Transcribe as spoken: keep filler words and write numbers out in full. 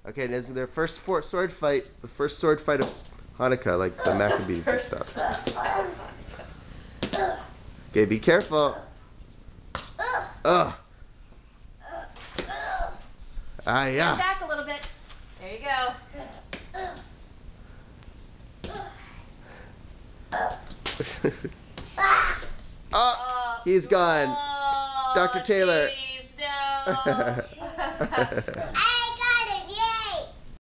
Okay, this is their first for sword fight. The first sword fight of Hanukkah, like the Maccabees and stuff. Okay, be careful. Ugh. Ah, yeah. Stand back a little bit. There you go. Oh, he's gone. Oh, Doctor Taylor. Please, no.